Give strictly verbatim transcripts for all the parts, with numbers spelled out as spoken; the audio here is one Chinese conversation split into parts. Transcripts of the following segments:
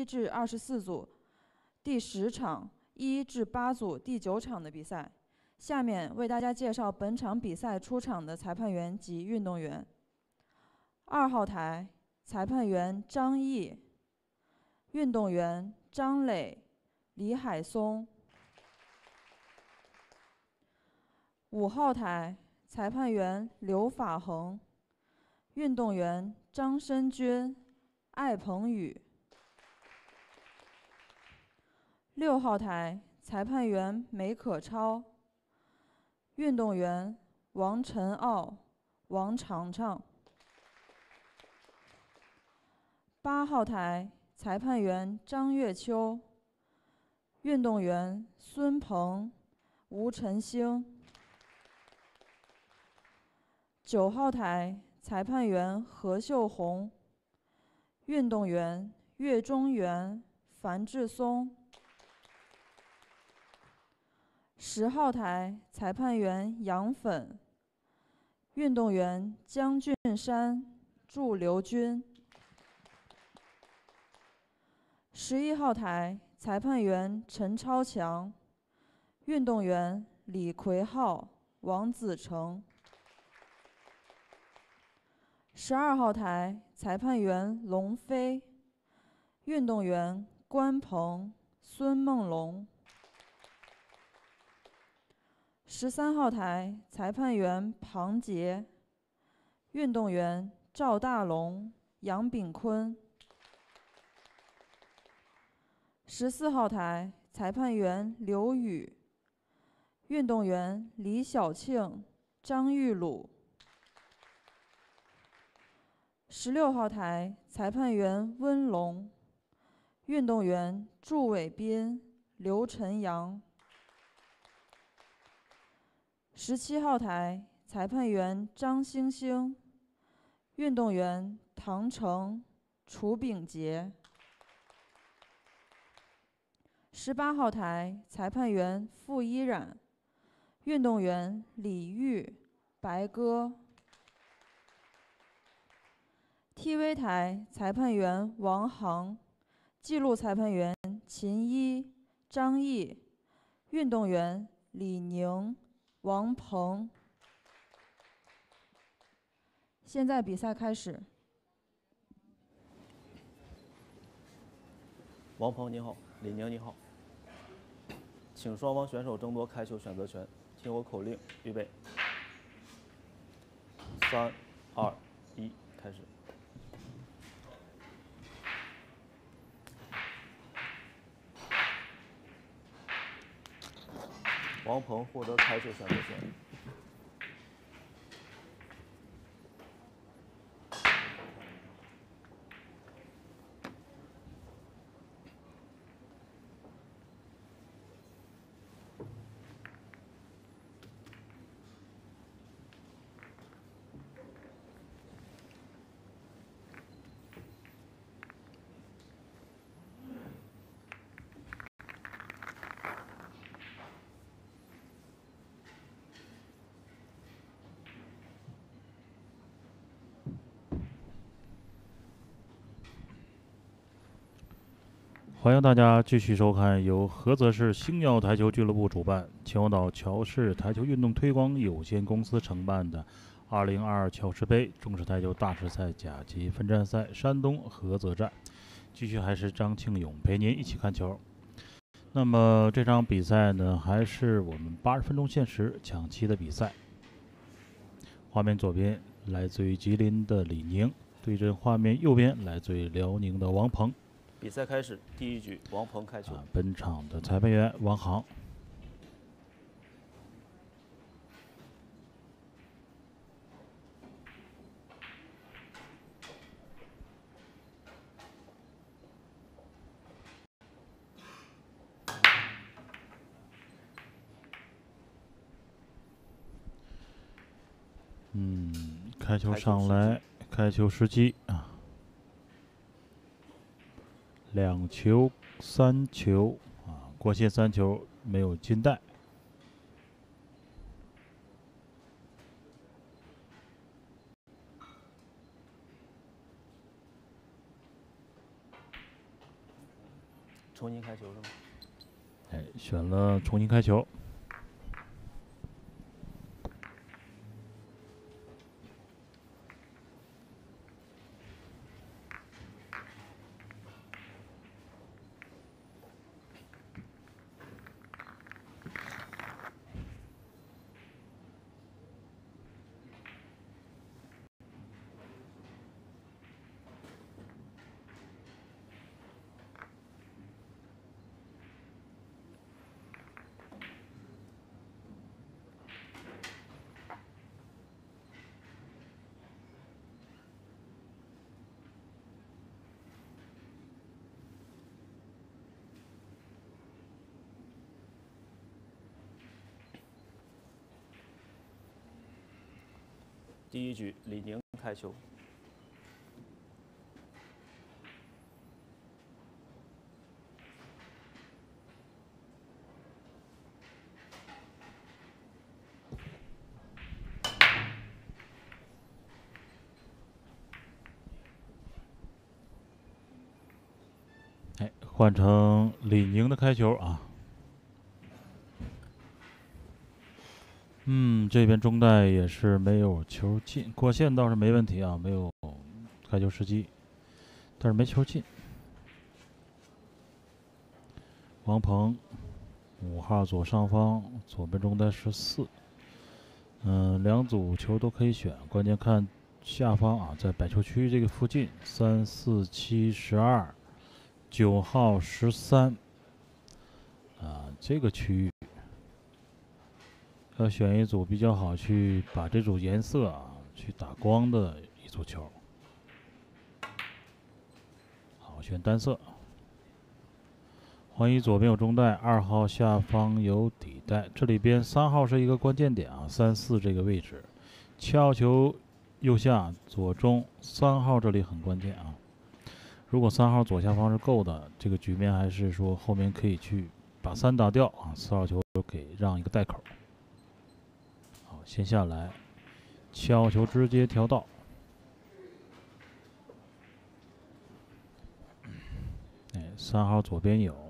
至二十四组第十场一至八组第九场的比赛。下面为大家介绍本场比赛出场的裁判员及运动员。二号台裁判员张毅，运动员张磊、李海松。五号台裁判员刘法恒，运动员张申军、艾鹏宇。六号台裁判员梅可超，运动员王晨奥、王长长。八号台裁判员张月秋，运动员孙鹏、吴晨星。九号台裁判员何秀红，运动员岳中元、樊志松。十号台裁判员杨粉，运动员江俊山、祝刘军。十一号台裁判员陈超强，运动员李奎浩、王子成。十二号台裁判员龙飞，运动员关鹏、孙梦龙。十三号台裁判员庞杰，运动员赵大龙、杨炳坤。十四号台裁判员刘宇，运动员李晓庆、张玉鲁。十六号台裁判员温龙，运动员祝伟斌、刘晨阳。十七号台裁判员张星星，运动员唐成、楚炳杰。十八号台裁判员傅依然，运动员李玉、白鸽。T V 台裁判员王航，记录裁判员秦一、张毅，运动员李宁、王鹏。现在比赛开始。 王鹏你好，李宁你好，请双方选手争夺开球选择权，听我口令，预备，三、二、一，开始。王鹏获得开球选择权。 欢迎大家继续收看由菏泽市星耀台球俱乐部主办、青岛乔氏台球运动推广有限公司承办的二零二二乔氏杯中式台球大师赛甲级分站赛山东菏泽站。继续还是张庆勇陪您一起看球。那么这场比赛呢，还是我们八十分钟限时抢七的比赛。画面左边来自于吉林的李宁，对阵画面右边来自于辽宁的王鹏。 比赛开始，第一局王鹏开球。 啊、本场的裁判员王航。嗯，开球上来，开球时机啊。两球三球啊，过线三球没有进袋。 重新开球是吗？ 哎，选了重新开球。 第一局，李宁开球。 哎，换成李宁的开球啊。嗯，这边中袋也是没有球进，过线倒是没问题啊，没有开球时机，但是没球进。王鹏五号左上方，左边中袋十四。嗯，两组球都可以选，关键看下方啊，在百球区这个附近，三四七十二，九号十三啊，这个区域。要选一组比较好去把这组颜色啊去打光的一组球。好，选单色。黄一左边有中袋，二号下方有底袋，这里边三号是一个关键点啊，三四这个位置，七号球右下左中，三号这里很关键啊。如果三号左下方是够的，这个局面还是说后面可以去把三打掉啊，四号球给让一个袋口。先下来，七号球直接调到。哎，三号左边有。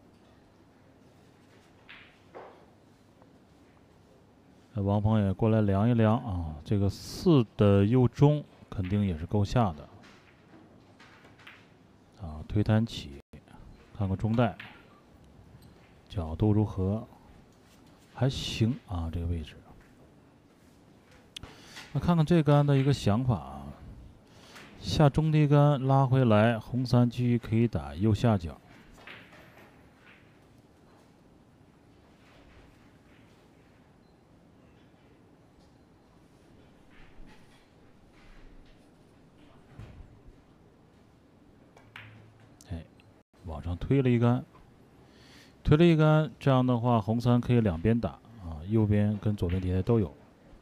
王鹏也过来量一量啊，这个四的右中肯定也是够下的。啊，推弹起，看看中袋，角度如何？还行啊，这个位置。那看看这杆的一个想法啊，下中低杆拉回来，红三继续可以打右下角。哎，往上推了一杆，推了一杆，这样的话红三可以两边打啊，右边跟左边底袋都有。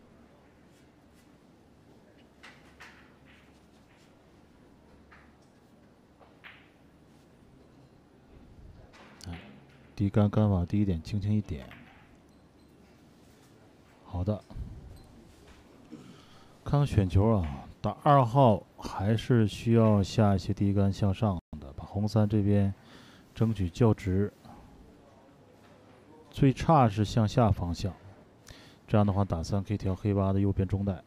低杆杆法低一点，轻轻一点。好的，看看选球啊，打二号还是需要下一些低杆向上的，把红三这边争取较直。最差是向下方向，这样的话打三可以调黑八的右边中袋。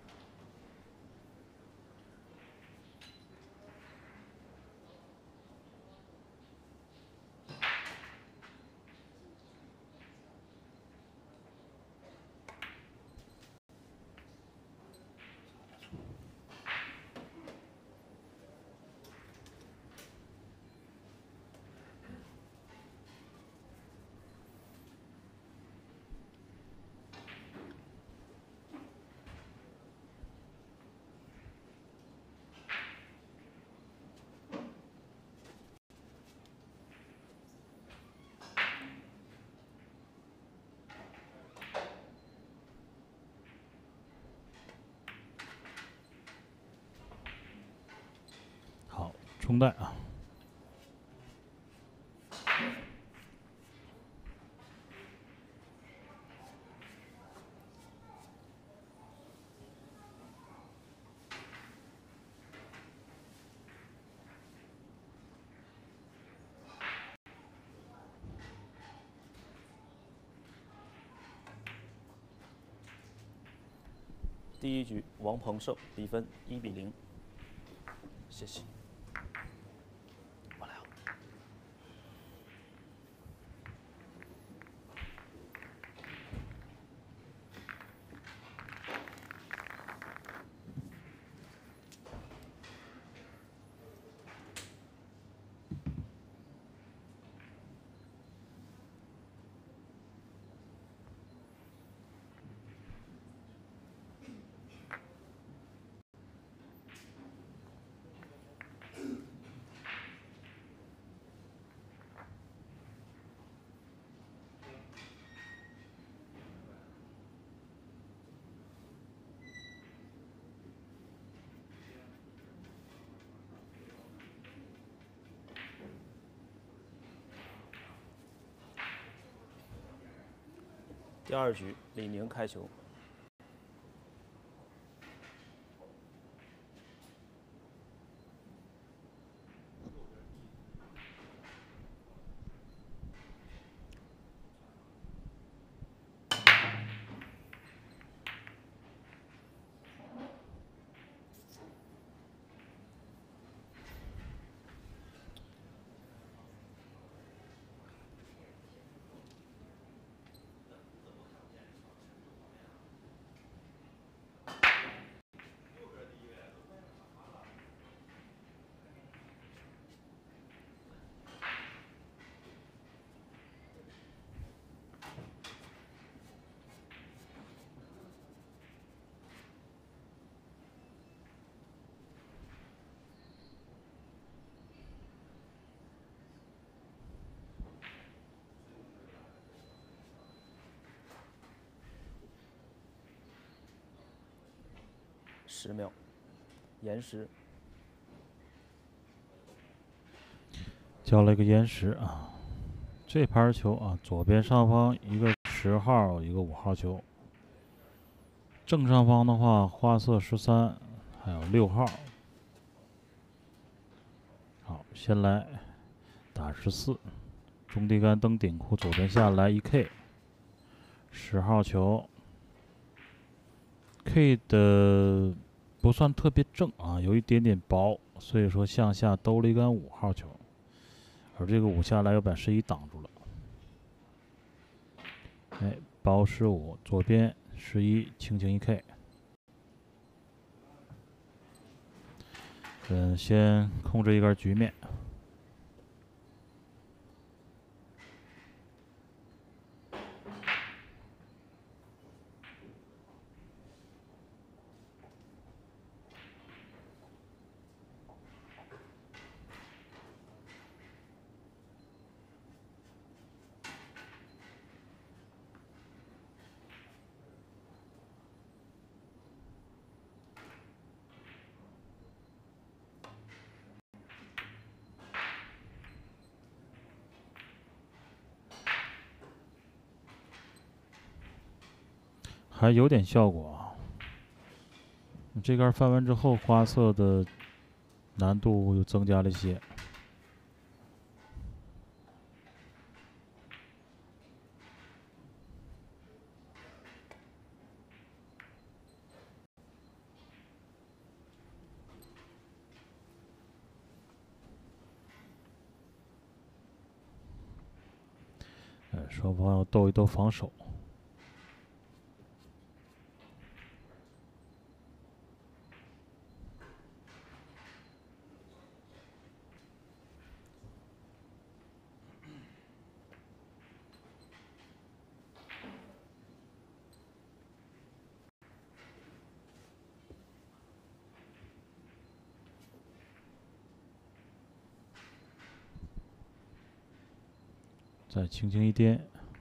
好，中袋啊。 第一局王鹏胜，比分一比零。谢谢。我来了。第二局，李宁开球。十秒，延时。 交了一个延时啊。这盘球啊，左边上方一个十号，一个五号球。正上方的话，花色十三，还有六号。好，先来打十四，中地杆登顶库，左边下来一 K， 十号球 ，K 的不算特别正啊，有一点点薄，所以说向下兜了一杆五号球，而这个五下来又把十一挡住了。哎，包十五，左边十一，轻轻一 K。嗯，先控制一个局面。还有点效果啊！这杆翻完之后，花色的难度又增加了一些。呃，双方要斗一斗防守。再轻轻一颠，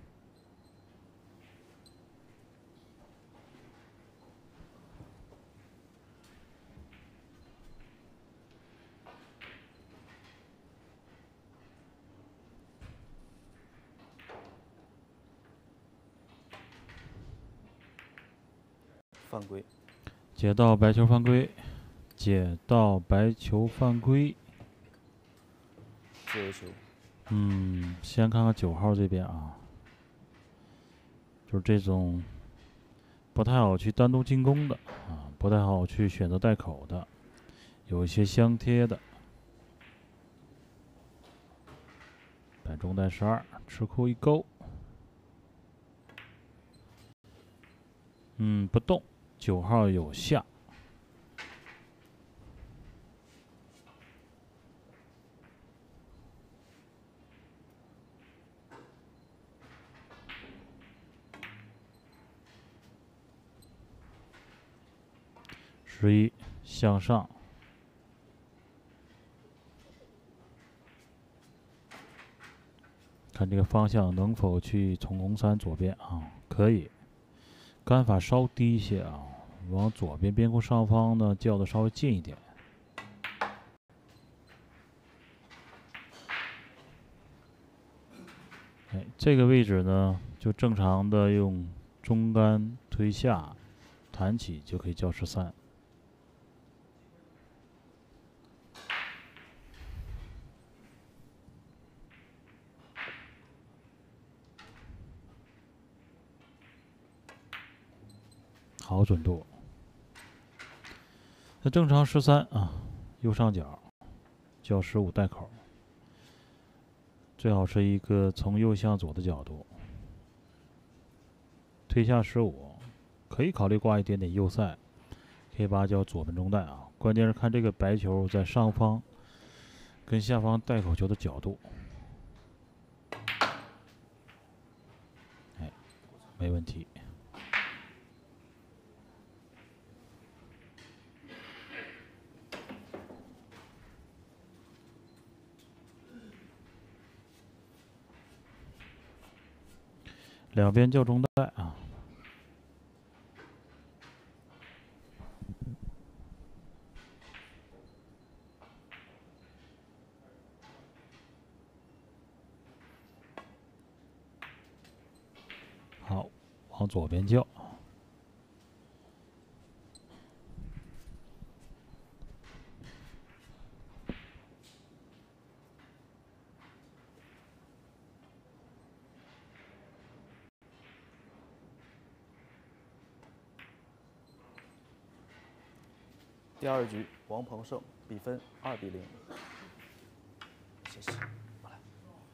犯规， 解到白球犯规，解到白球犯规。 自由球。 嗯，先看看九号这边啊，就是这种不太好去单独进攻的啊，不太好去选择带口的，有一些相贴的。摆中带十二，吃库一勾，嗯，不动。九号有下，十一向上，看这个方向能否去从红三左边啊？可以，杆法稍低一些啊，往左边边库上方呢叫的稍微近一点。哎，这个位置呢，就正常的用中杆推下，弹起就可以叫十三。好准度。那正常十三啊，右上角叫十五带口，最好是一个从右向左的角度。推下十五，可以考虑挂一点点右塞，可以把叫左边中带啊。关键是看这个白球在上方跟下方带口球的角度。哎，没问题。两边叫中带啊。好，往左边叫。 第二局，王鹏胜，比分二比零。谢谢。过来。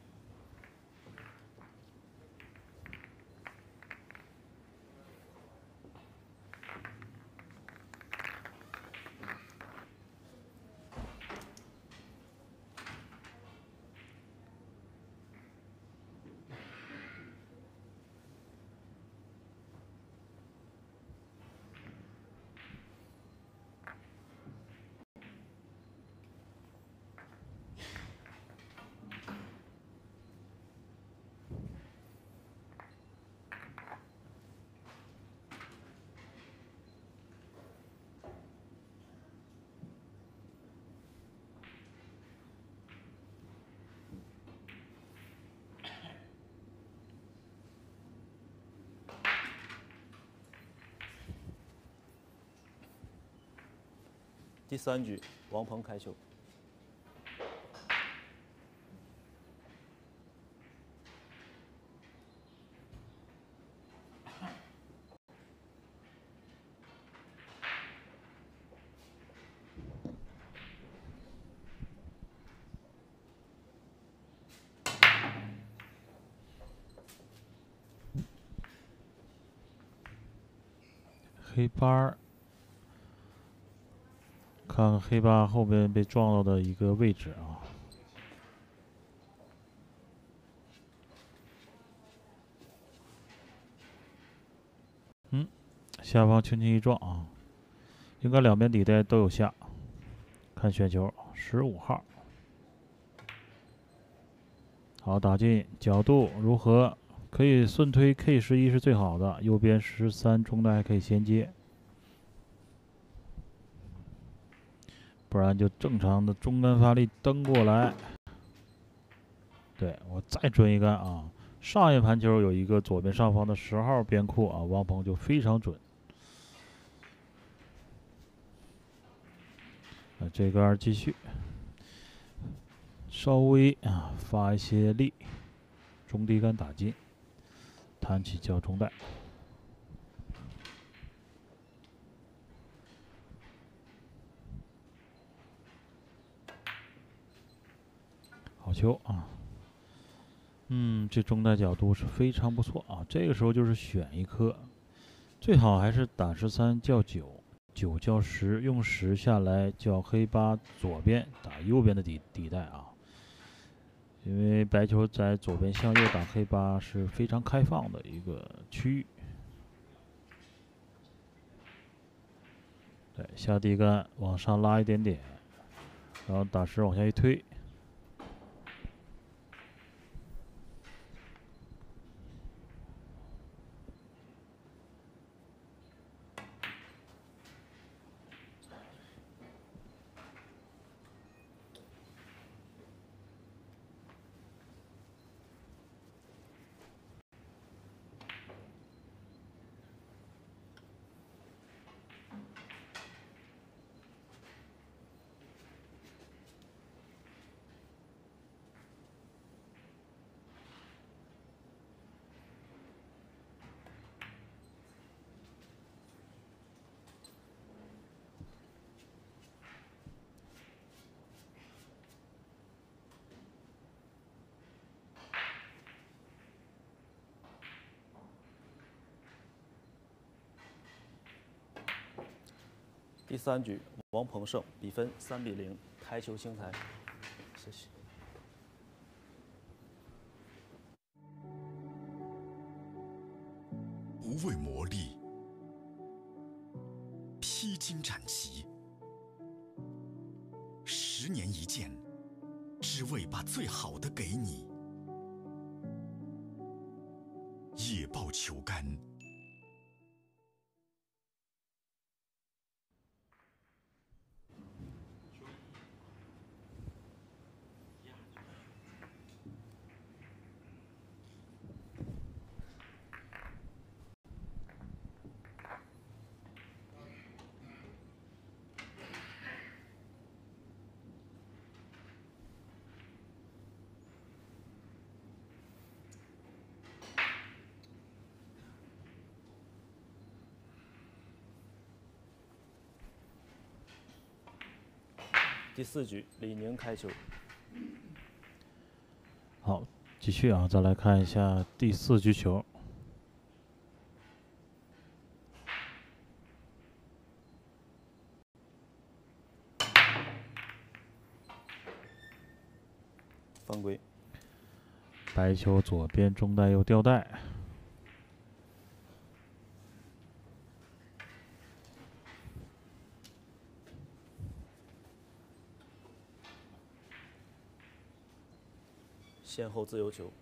第三局，王鹏开球。 黑八，看看黑八后边被撞到的一个位置啊。嗯，下方轻轻一撞啊，应该两边底带都有下。看选球，十五号。好，打进，角度如何？可以顺推 K 十一是最好的，右边十三中带还可以衔接，不然就正常的中杆发力蹬过来。对，我再准一杆啊！上一盘球有一个左边上方的十号边库啊，王鹏就非常准。啊，这杆继续，稍微啊发一些力，中低杆打进。弹起叫中带， 好球啊！嗯，这中带角度是非常不错啊。这个时候就是选一颗，最好还是打十三叫九，九叫十，用十下来叫黑八左边打右边的底底带啊。因为白球在左边向右打黑八是非常开放的一个区域。对，下底杆往上拉一点点，然后打十往下一推。 第三局，王鹏胜，比分三比零，台球兴台。谢谢。 无畏磨砺，披荆斩棘，十年一见，只为把最好的给你。野豹球杆。 第四局，李宁开球。 好，继续啊，再来看一下第四局球。 犯规。 白球左边中带右吊带。 先后自由球。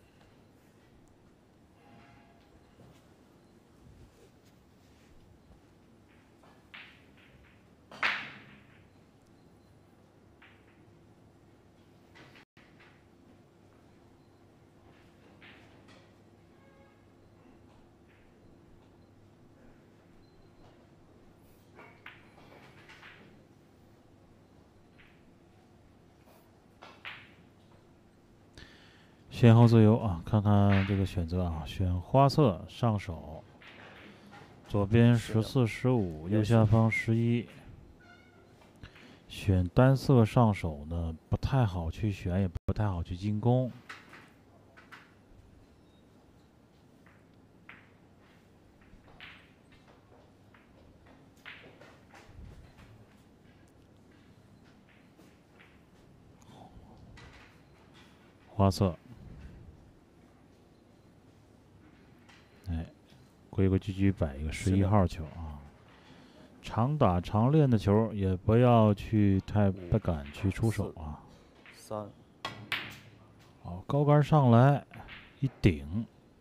先后自由啊，看看这个选择啊，选花色上手，左边十四、十五，右下方十一。选单色上手呢，不太好去选，也不太好去进攻。花色。哎，规规矩矩摆一个十一号球啊，常打常练的球也不要去太不敢去出手啊。 三。 好，高杆上来一顶，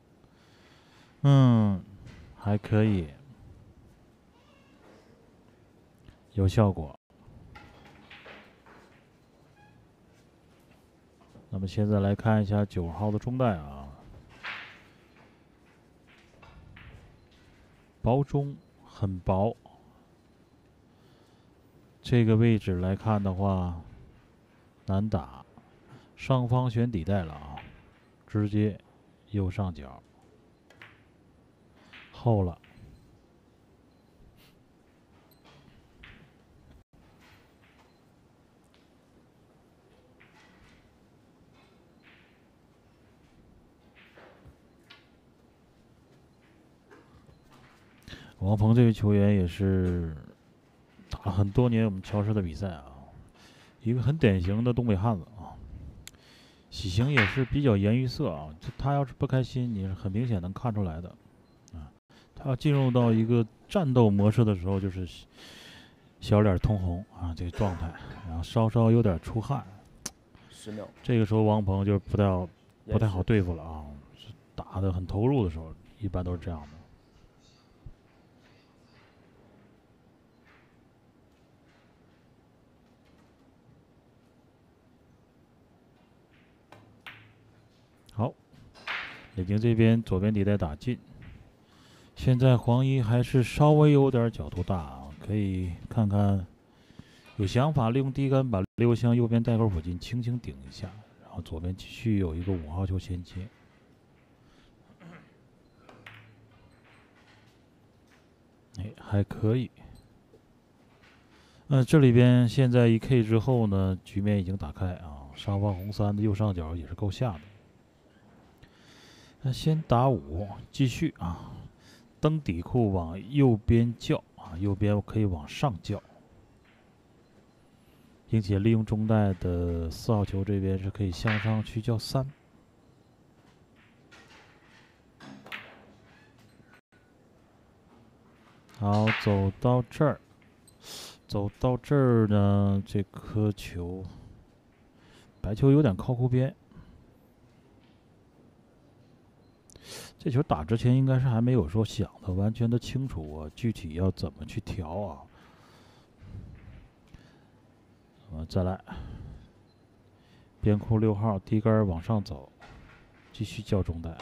嗯，还可以，有效果。那么现在来看一下九号的中带啊。薄中很薄，这个位置来看的话难打，上方选底带了啊，直接右上角厚了。 王鹏这位球员也是打了很多年我们乔市的比赛啊，一个很典型的东北汉子啊，喜形也是比较颜悦色啊，他要是不开心，你是很明显能看出来的啊。他要进入到一个战斗模式的时候，就是小脸通红啊，这个状态，然后稍稍有点出汗。 十秒。 这个时候王鹏就不太不太好对付了啊，打得很投入的时候，一般都是这样的。好，北京这边左边底带打进，现在黄一还是稍微有点角度大啊，可以看看有想法利用低杆把刘翔右边带口附近轻轻顶一下，然后左边继续有一个五号球衔接。哎，还可以。呃，这里边现在一 K 之后呢，局面已经打开啊，上方红三的右上角也是够下的。那先打五，继续啊，蹬底库往右边叫啊，右边可以往上叫，并且利用中带的四号球这边是可以向上去叫三。好，走到这儿，走到这儿呢，这颗球，白球有点靠库边。这球打之前应该是还没有说想的完全的清楚我、啊、具体要怎么去调啊。呃，再来，边库六号低杆往上走，继续叫中带，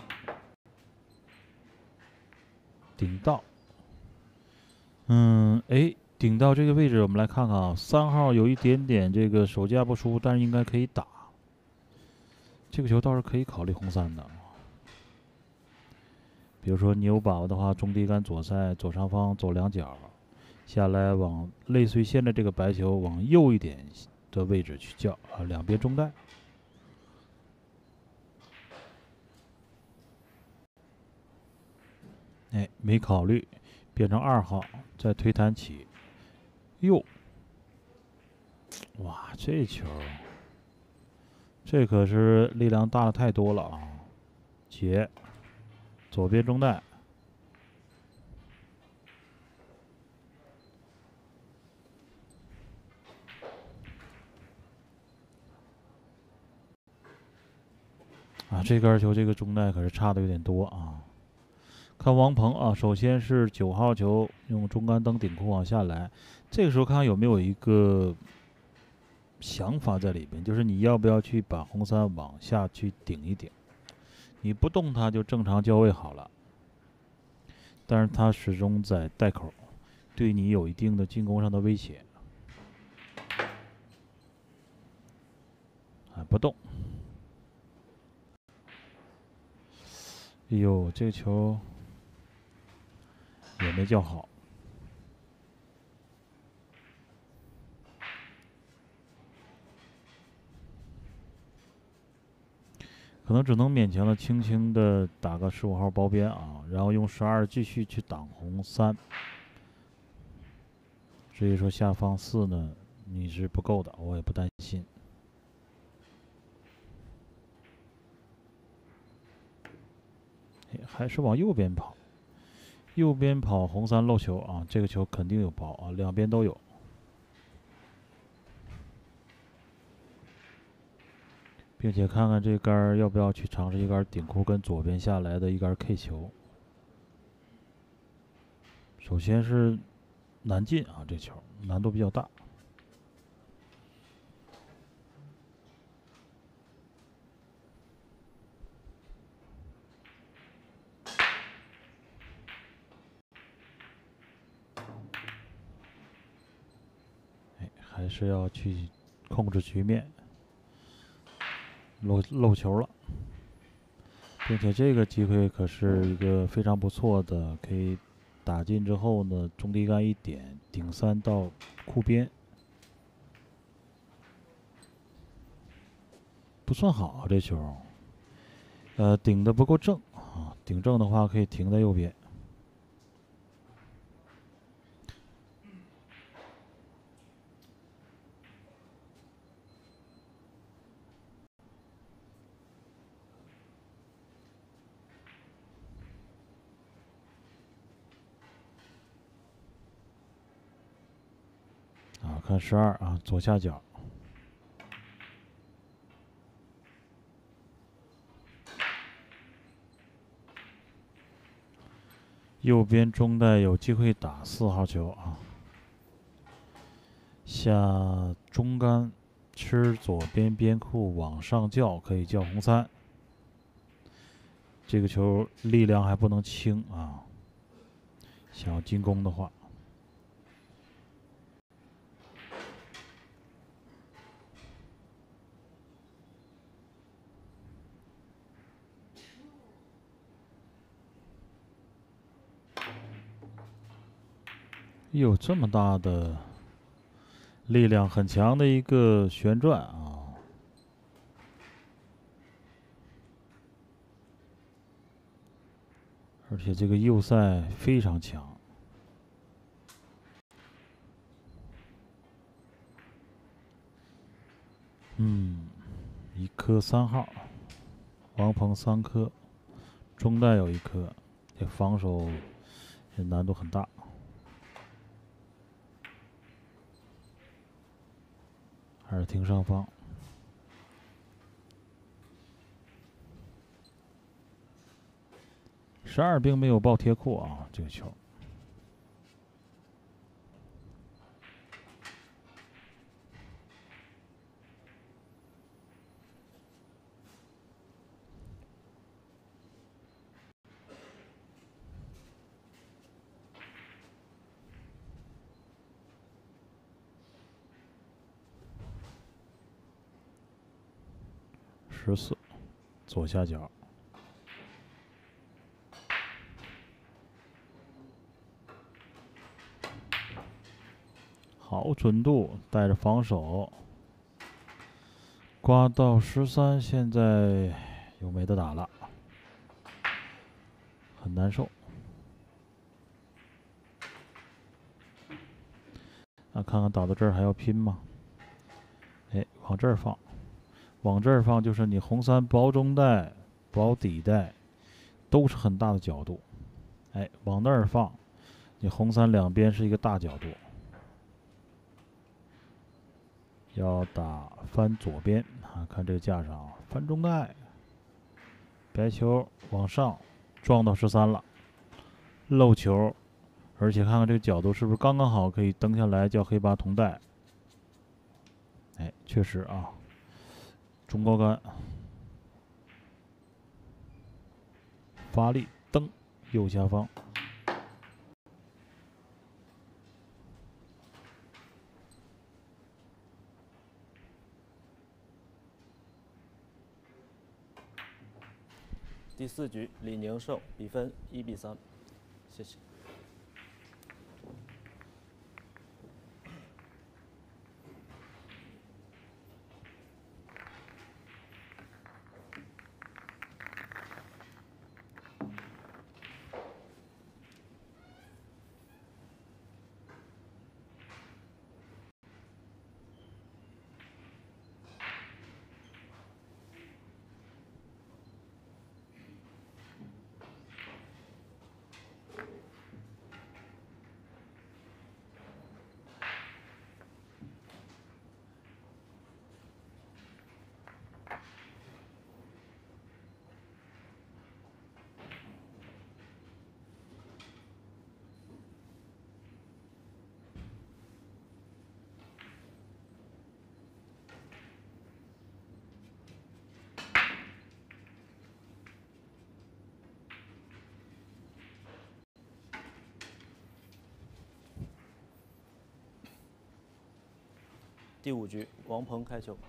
顶到。嗯，哎，顶到这个位置，我们来看看啊，三号有一点点这个手架不舒服，但是应该可以打。这个球倒是可以考虑红三的。比如说你有把握的话，中低杆左塞左上方走两脚，下来往类似于现在这个白球往右一点的位置去叫啊，两边中带。哎，没考虑，变成二号，再推弹起，右，哇，这球，这可是力量大了太多了啊！解，左边中带。啊，这杆球这个中带可是差的有点多啊！看王鹏啊，首先是九号球用中杆蹬顶库往下来，这个时候看看有没有一个想法在里边，就是你要不要去把红三往下去顶一顶，你不动它就正常交位好了，但是它始终在带口，对你有一定的进攻上的威胁。啊，不动。哎呦，这个球也没叫好。可能只能勉强的轻轻的打个十五号包边啊，然后用十二继续去挡红三。至于说下方四呢，你是不够的，我也不担心。还是往右边跑，右边跑红三漏球啊，这个球肯定有包啊，两边都有。并且看看这杆要不要去尝试一杆顶库跟左边下来的一杆 K 球。首先是难进啊，这球难度比较大。哎，还是要去控制局面。漏漏球了，并且这个机会可是一个非常不错的，可以打进之后呢，中低杆一点顶三到库边，不算好啊这球，呃，顶的不够正啊，顶正的话可以停在右边。 看十二啊，左下角。右边中带有机会打四号球啊，下中杆吃左边边库往上叫，可以叫红三。这个球力量还不能轻啊，想要进攻的话。有这么大的力量，很强的一个旋转啊！而且这个右塞非常强。嗯，一颗三号，王鹏三颗，中带有一颗，这防守也难度很大。还是停上方。十二并没有爆贴库啊，这个球。十四，左下角。好准度，带着防守，刮到十三，现在又没得打了，很难受。那看看打到这儿还要拼吗？哎，往这儿放。往这儿放就是你红三包中带、包底带，都是很大的角度。哎，往那儿放，你红三两边是一个大角度。要打翻左边啊，看这个架上翻中带，白球往上撞到十三了，漏球，而且看看这个角度是不是刚刚好可以蹬下来叫黑八同带。哎，确实啊。中高杆，发力蹬，右下方。 第四局，李宁胜，比分一比三。谢谢。第五局，王鹏开球。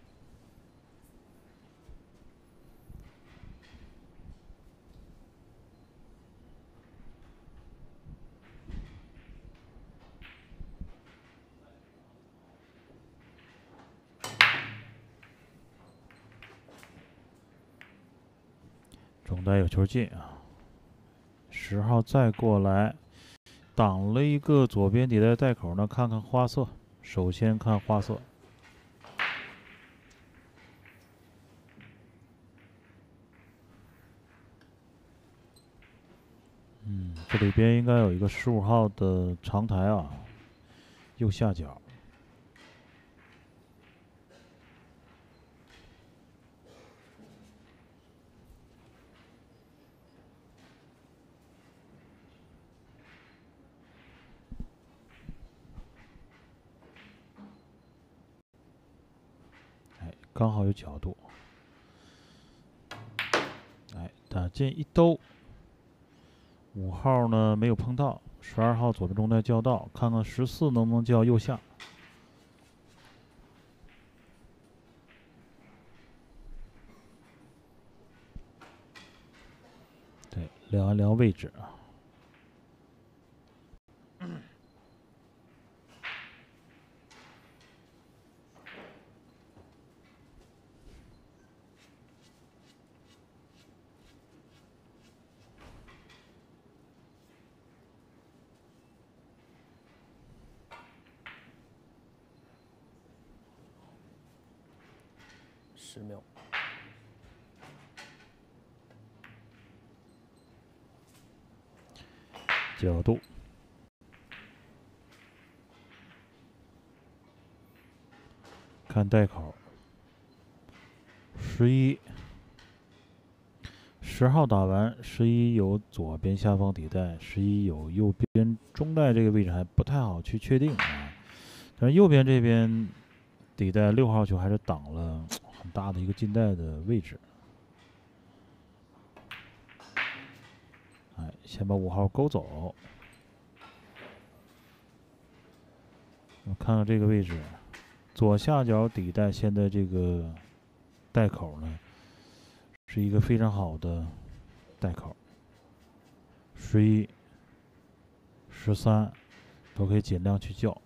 中带有球进啊，十号再过来，挡了一个左边底带带口呢，看看花色。首先看花色，嗯，这里边应该有一个十五号的长台啊，右下角， 刚好有角度。哎，打进一兜，五号呢没有碰到，十二号左边中带叫到，看看十四能不能叫右下。对，量一量位置啊。 十秒。 角度。看带口。十一。十号打完，十一有左边下方底带，十一有右边中带，这个位置还不太好去确定啊。但是右边这边底带六号球还是挡了很大的一个近带的位置。哎，先把五号勾走。我看看这个位置，左下角底带现在这个带口呢，是一个非常好的带口。十一、十三都可以尽量去叫。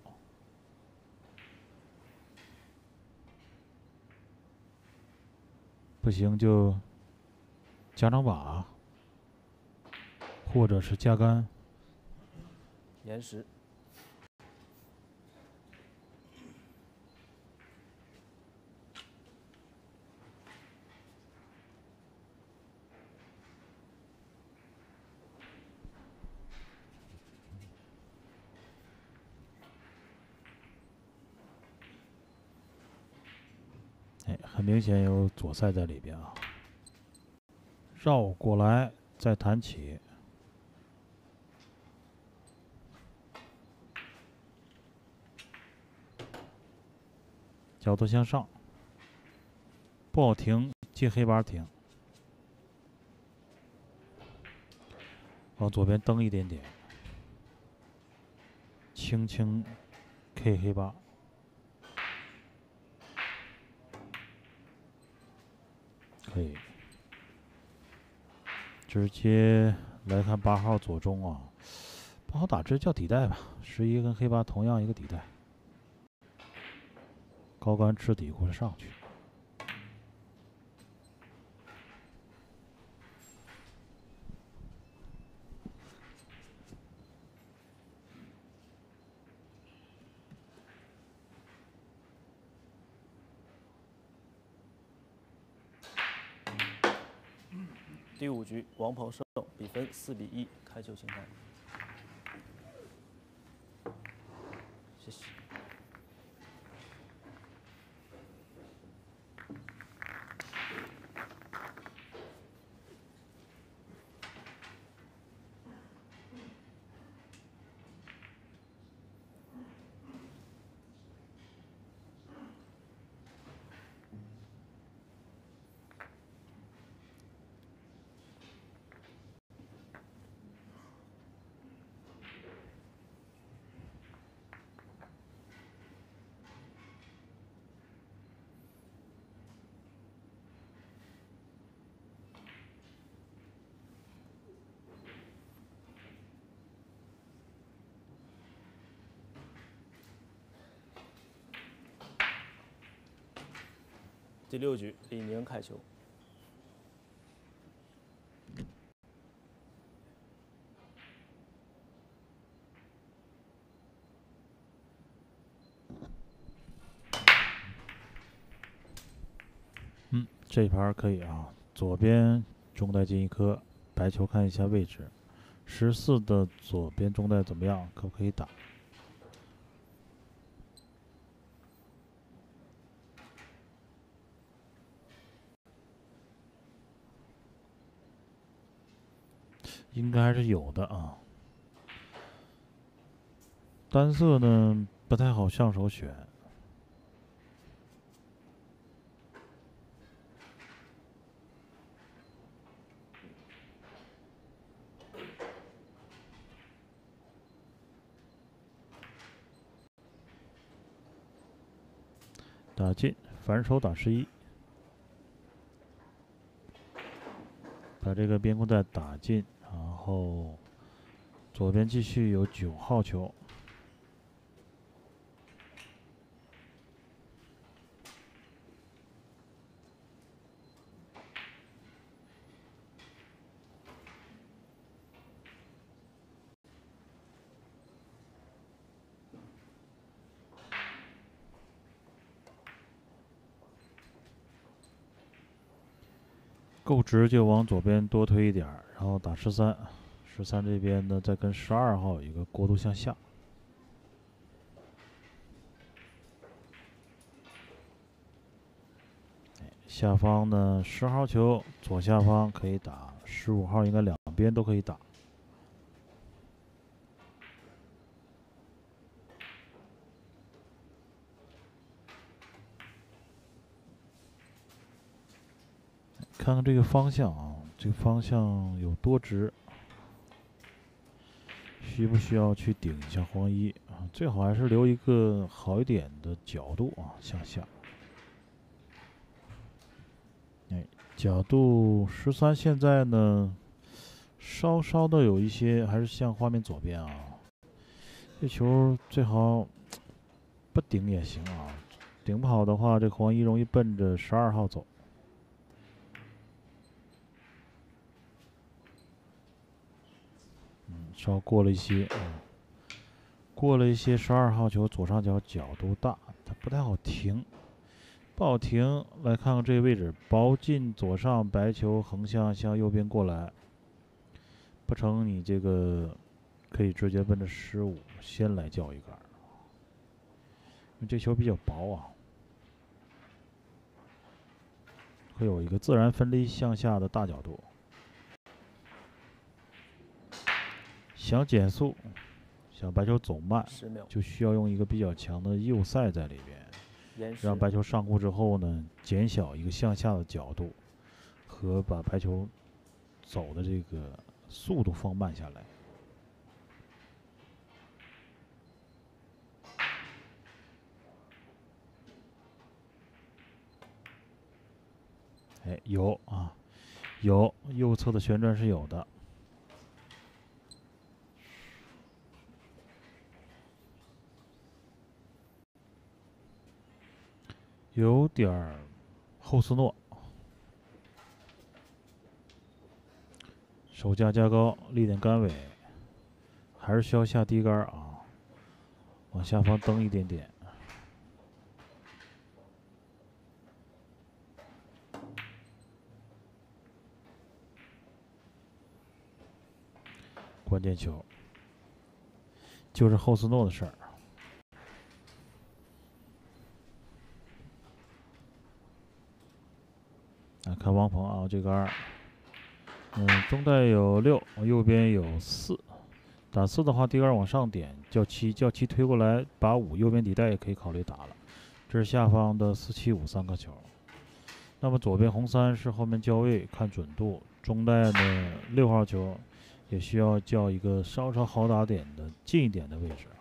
不行就加长把，或者是加杆。 延时。 哎，很明显有左塞在里边啊。绕过来再弹起。角度向上，不好停，借黑把停，往左边蹬一点点，轻轻 K 黑把，可以。直接来看八号左中啊，不好打，直接叫底带吧。十一跟黑八同样一个底带。高杆吃底过来上去， 第五局，王鹏胜，比分四比一，开球请看。谢谢。第六局，李宁开球。 嗯，这一盘可以啊。左边中带进一颗，白球看一下位置。十四的左边中带怎么样？可不可以打？应该还是有的啊。单色呢不太好上手选。 打进，反手打十一，把这个边空带打进，然后左边继续有九号球。够直就往左边多推一点儿，然后打十三，十三这边呢再跟十二号有一个过渡向下。下方呢十号球左下方可以打，十五号应该两边都可以打。看看这个方向啊，这个方向有多直，需不需要去顶一下黄一啊？最好还是留一个好一点的角度啊，向下。哎，角度十三，现在呢，稍稍的有一些还是向画面左边啊。这球最好不顶也行啊，顶不好的话，这黄一容易奔着十二号走。稍过了一些，嗯，过了一些十二号球左上角角度大，它不太好停，不好停。来看看这个位置，薄进左上，白球横向向右边过来，不成你这个可以直接奔着十五先来叫一杆，因为这球比较薄啊，会有一个自然分离向下的大角度。想减速，想白球走慢，就需要用一个比较强的右塞在里边，让白球上库之后呢，减小一个向下的角度，和把白球走的这个速度放慢下来。哎，有啊，有右侧的旋转是有的。有点儿后斯诺，手架加高，立点杆尾，还是需要下低杆啊，往下方蹬一点点。关键球就是后斯诺的事儿。啊，看王鹏啊，这杆，嗯，中带有六，右边有四，打四的话，低杆往上点，叫七，叫七推过来，把五右边底带也可以考虑打了。这是下方的四七五三个球。那么左边红三是后面交位看准度，中带的六号球也需要叫一个稍稍好打点的近一点的位置。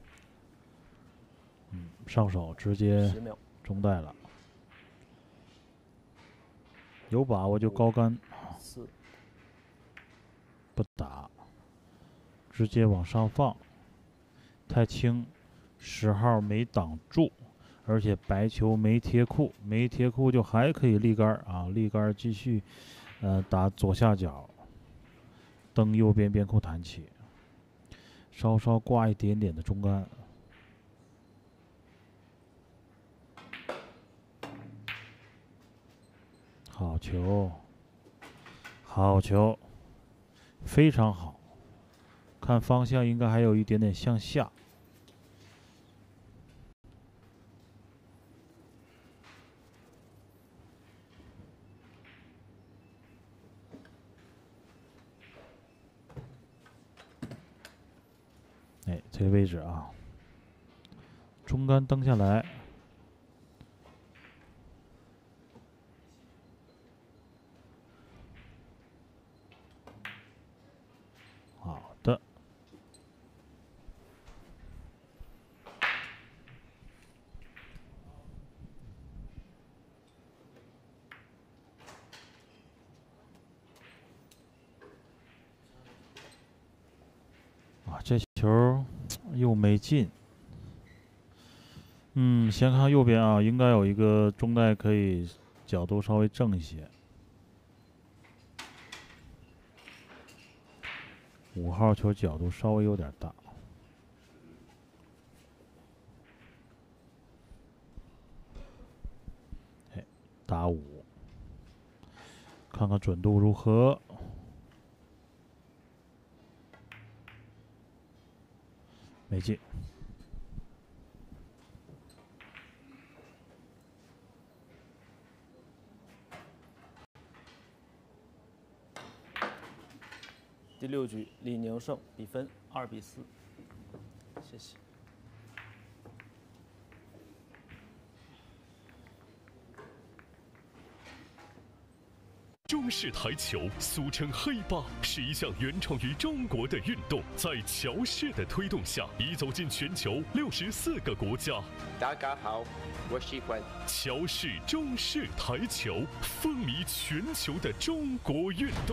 嗯，上手直接中带了。有把握就高杆，不打，直接往上放，太轻，十号没挡住，而且白球没贴库，没贴库就还可以立杆啊，立杆继续，呃，打左下角，蹬右边边库弹起，稍稍挂一点点的中杆。好球，好球，非常好。看方向应该还有一点点向下。哎，这个位置啊，中杆蹬下来。好的， 啊，这球又没进。嗯，先看右边啊，应该有一个中袋可以角度稍微正一些。五号球角度稍微有点大。哎，打五，看看准度如何。没进。 第六局，李宁胜，比分二比四。谢谢。 中式台球，俗称黑八，是一项原创于中国的运动，在乔氏的推动下，已走进全球六十四个国家。 大家好，我喜欢乔氏中式台球，风靡全球的中国运动。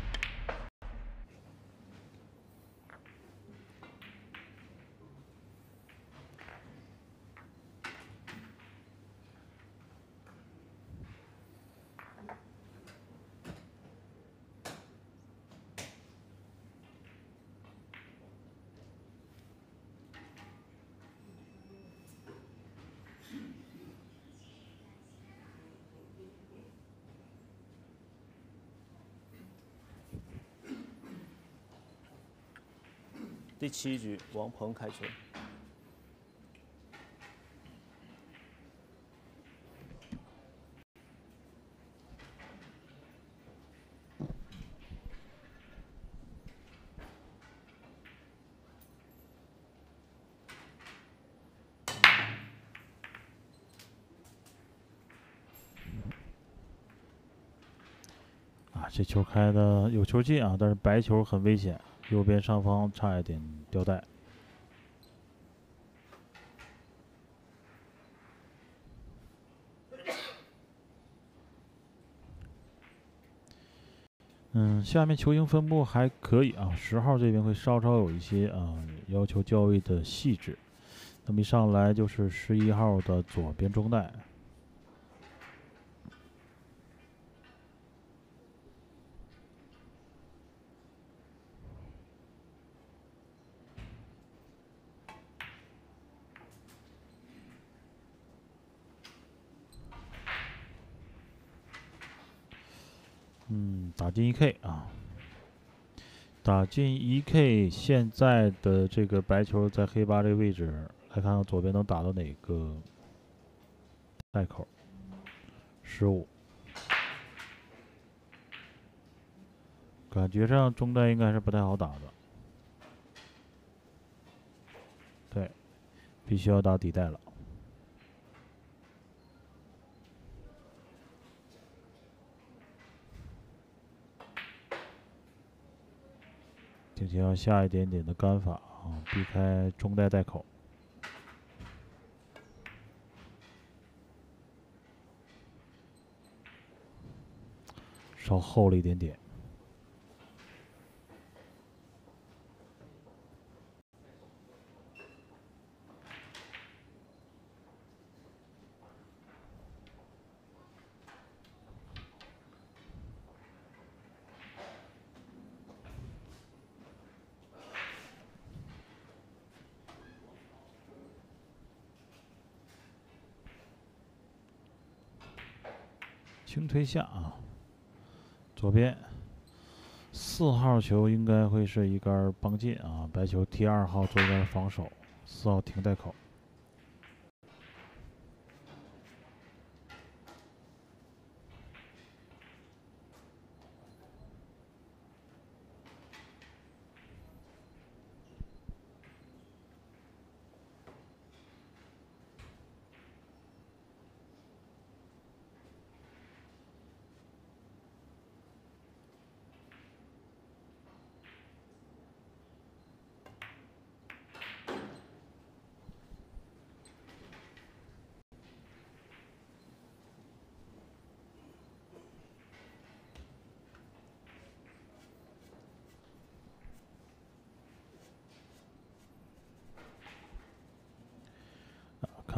第七局，王鹏开球。 啊，这球开的有球进啊，但是白球很危险。右边上方差一点掉带。嗯，下面球形分布还可以啊，十号这边会稍稍有一些啊要求较为的细致。那么一上来就是十一号的左边中带。嗯，打进一 K 啊，打进一 K。现在的这个白球在黑八这个位置，来看看左边能打到哪个带口。十五，感觉上中带应该是不太好打的。对，必须要打底带了。并且要下一点点的干法啊，避开中带带口。稍厚了一点点。轻推下啊，左边四号球应该会是一杆帮进啊，白球踢二号做一杆防守，四号停带口。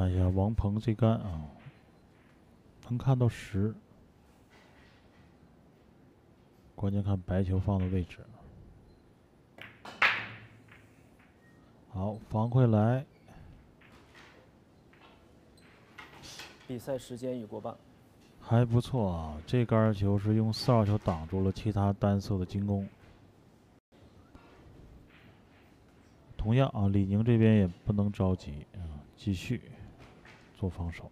看一下王鹏这杆啊，能看到十，关键看白球放的位置。好，防回来。 比赛时间已过半。 还不错啊，这杆球是用四号球挡住了其他单色的进攻。同样啊，李宁这边也不能着急啊，继续做防守。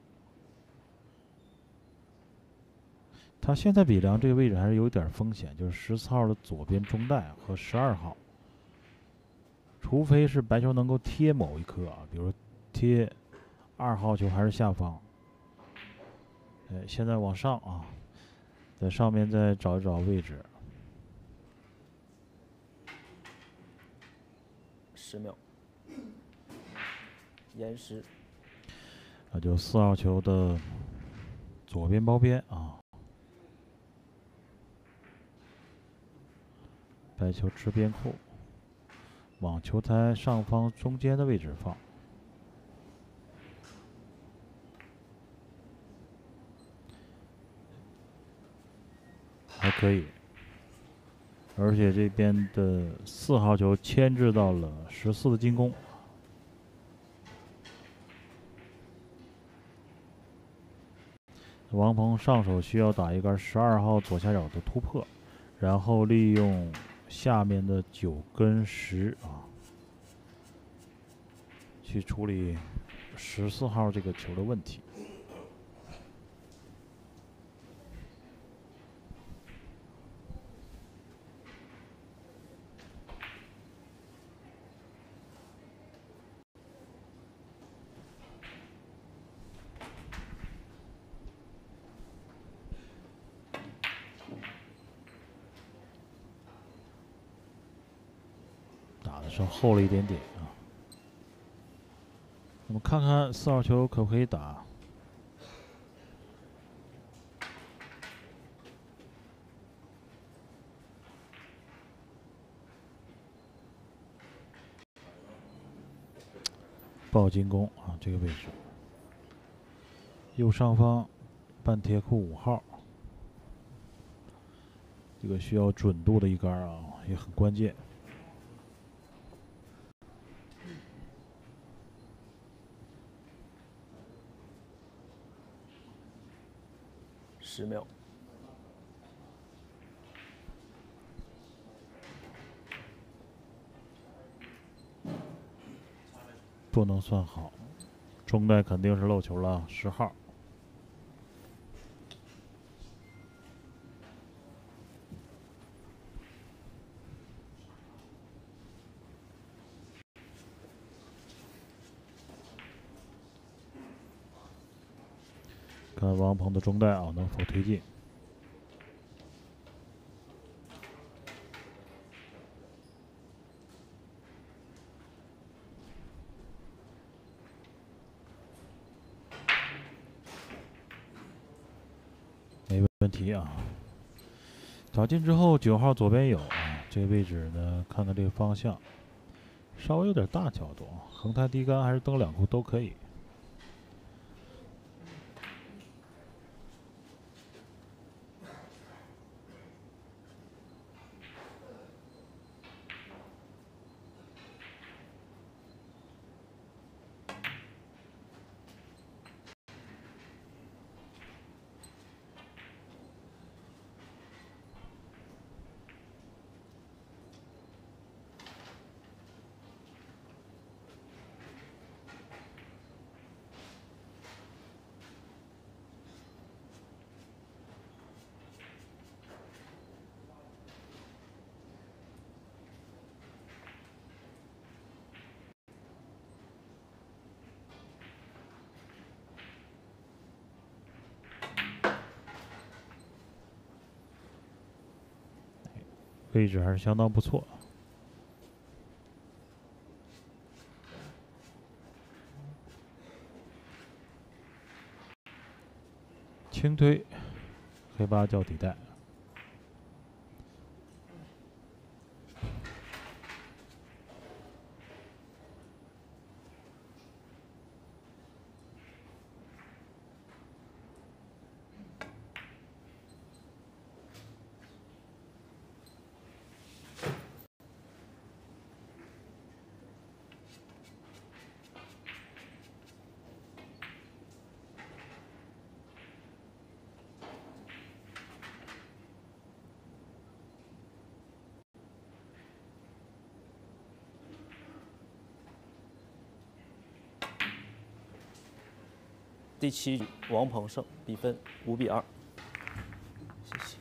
他现在比量这个位置还是有点风险，就是十四号的左边中带和十二号，除非是白球能够贴某一颗啊，比如贴二号球还是下方。哎，现在往上啊，在上面再找一找位置。 十秒。延时。 那就四号球的左边包边啊，白球持边库，往球台上方中间的位置放。还可以，而且这边的四号球牵制到了十四的进攻。王鹏上手需要打一杆十二号左下角的突破，然后利用下面的九跟十啊，去处理十四号这个球的问题。稍厚了一点点啊。我们看看四号球可不可以打。爆进攻啊，这个位置，右上方半铁库五号，这个需要准度的一杆啊，也很关键。 十秒。 不能算好，中带肯定是漏球了，十号。看王鹏的中带啊，能否推进？没问题啊。打进之后，九号左边有啊，这个位置呢，看看这个方向，稍微有点大角度，横抬低杆还是蹬两库都可以。位置还是相当不错。轻推，黑八叫底带。 第七局，王鹏胜，比分五比二。谢谢。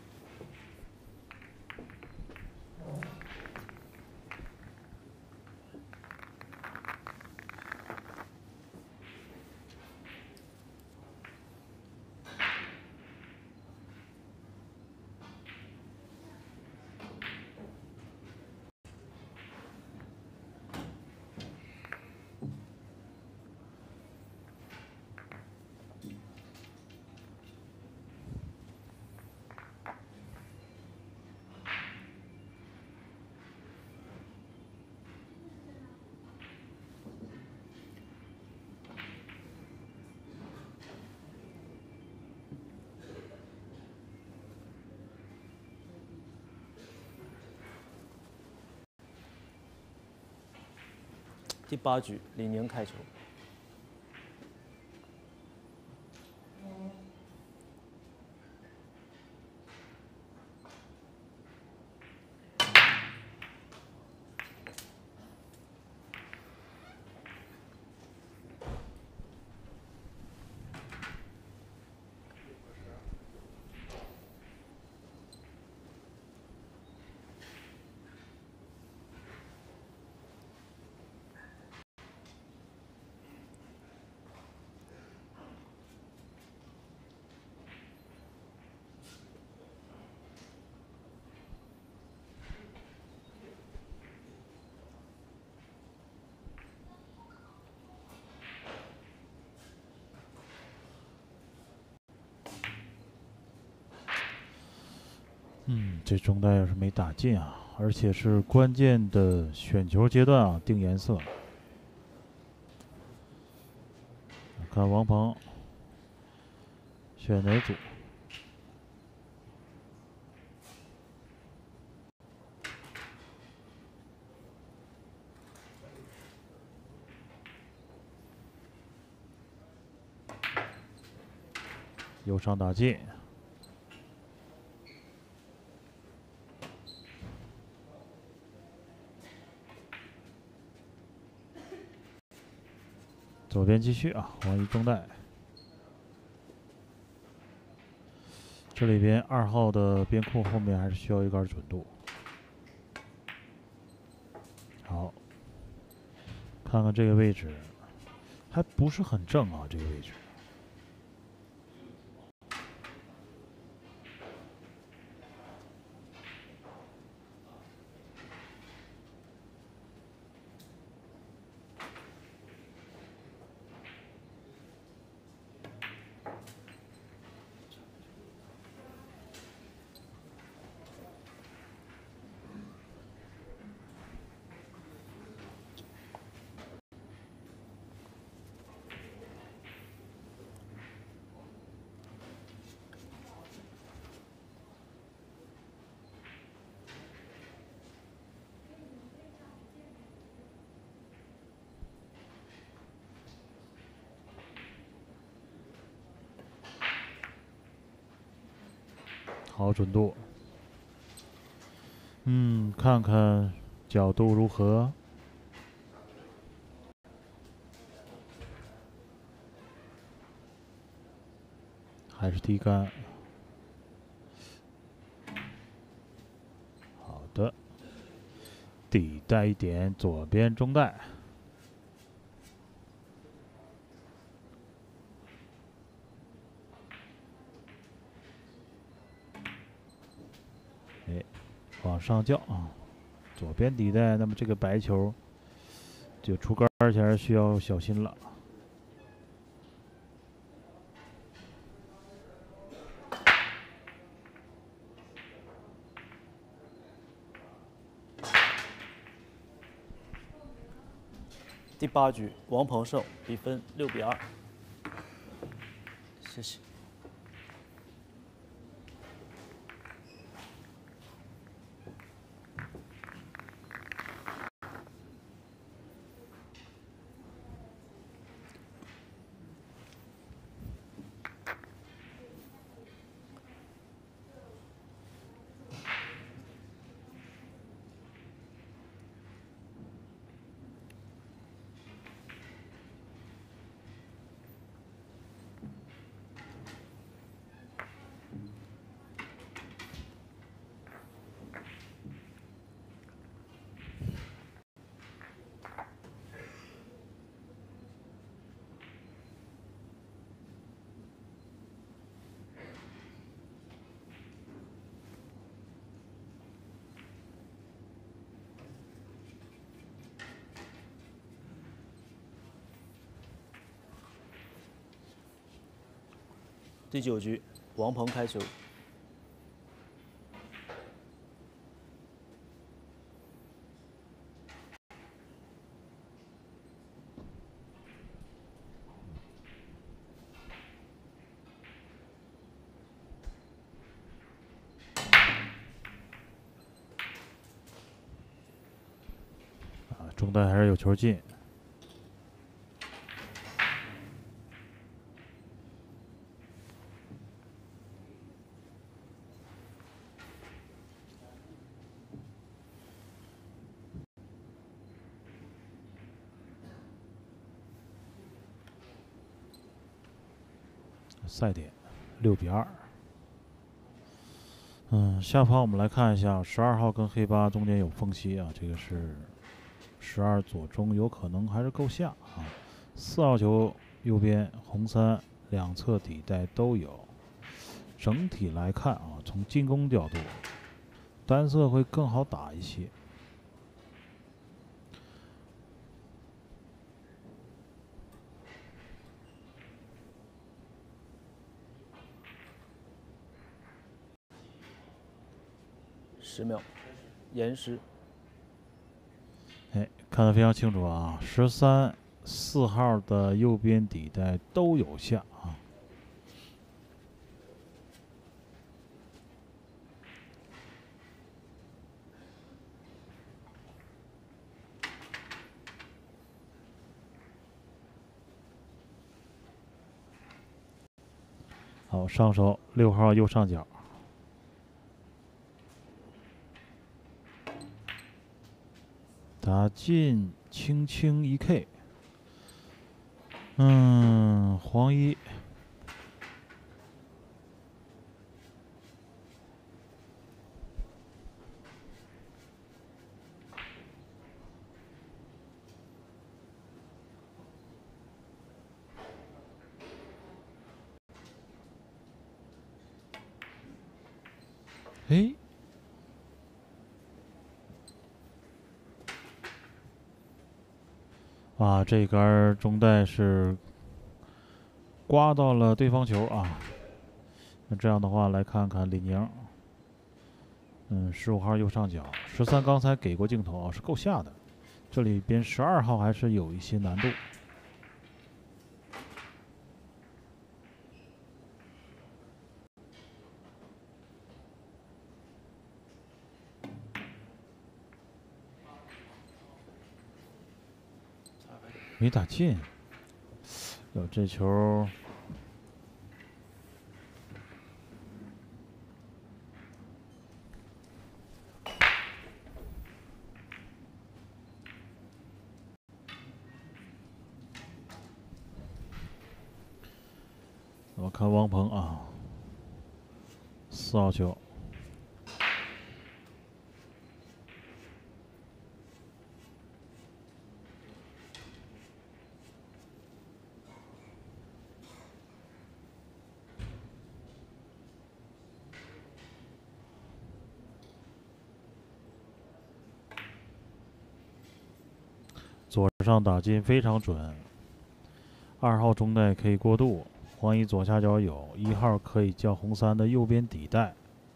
第八局，李宁开球。 嗯，这中袋要是没打进啊，而且是关键的选球阶段啊，定颜色。看王鹏选哪组？右上打进。左边继续啊，王一中袋。这里边二号的边库后面还是需要一杆准度。好，看看这个位置，还不是很正啊，这个位置。好准度，嗯，看看角度如何，还是低杆。好的，底带一点，左边中带。哎，往上叫啊，左边底带，那么这个白球就出杆前需要小心了。 第八局，王鹏胜，比分六比二。谢谢。 第九局，王鹏开球。 啊，中单还是有球进。赛点六比二。嗯，下盘我们来看一下，十二号跟黑八中间有缝隙啊，这个是十二左中，有可能还是够下啊。四号球右边红三两侧底带都有。整体来看啊，从进攻角度，单色会更好打一些。 十秒，延时。 哎，看得非常清楚啊！十三、四号的右边底带都有下啊。好，上手六号右上角。打进轻轻一 K， 嗯，黄一，哎。啊，这杆中带是刮到了对方球啊。那这样的话，来看看李宁。嗯，十五号右上角，十三刚才给过镜头啊，是够下的。这里边十二号还是有一些难度。没打进，有这球，我看王鹏啊，四号球。左上打进非常准，二号中带可以过渡，黄一左下角有，一号可以叫红三的右边底带。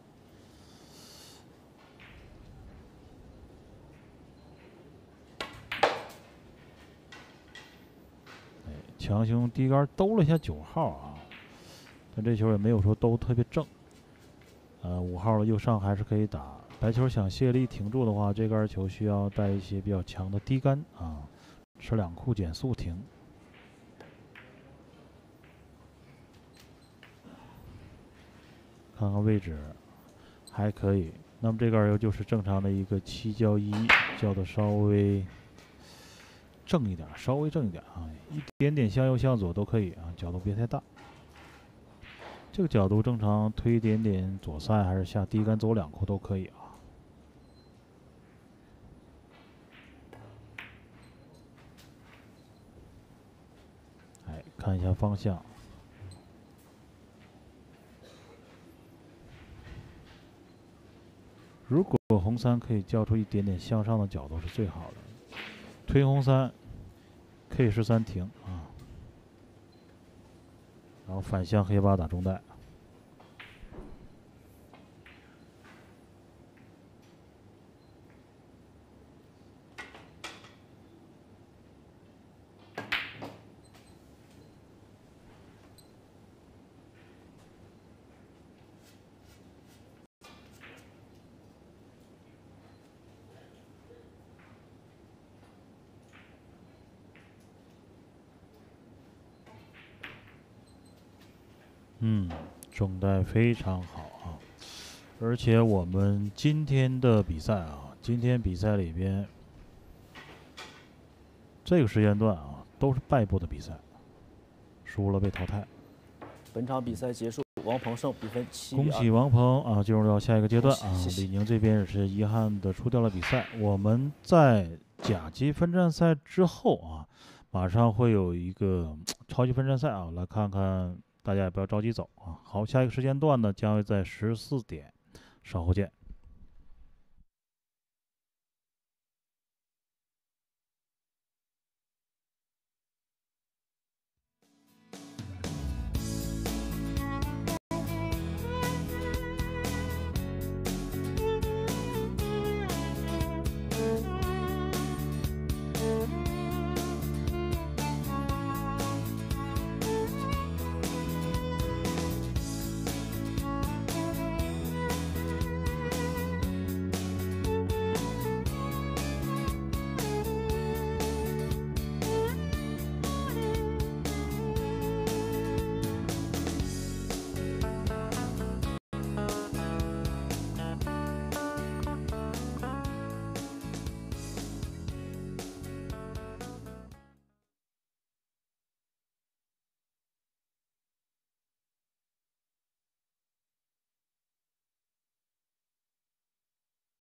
哎，强行低杆兜了一下九号啊，但这球也没有说兜特别正。呃，五号的右上还是可以打。白球想卸力挺住的话，这杆球需要带一些比较强的低杆啊，吃两库减速停。看看位置，还可以。那么这杆球就是正常的一个七交一，叫的稍微正一点，稍微正一点啊，一点点向右向左都可以啊，角度别太大。这个角度正常推一点点左塞还是下低杆走两库都可以啊。哎，看一下方向。如果红三可以叫出一点点向上的角度是最好的。推红三 ，K 十三停啊。 然后反向黑八打中带。嗯，中带非常好啊！而且我们今天的比赛啊，今天比赛里边这个时间段啊，都是败部的比赛，输了被淘汰。 本场比赛结束，王鹏胜，比分七比二。 恭喜王鹏啊，进入到下一个阶段啊！ 谢谢李宁这边也是遗憾的输掉了比赛。我们在甲级分站赛之后啊，马上会有一个超级分站赛啊，来看看。大家也不要着急走啊！好，下一个时间段呢，将会在十四点，稍后见。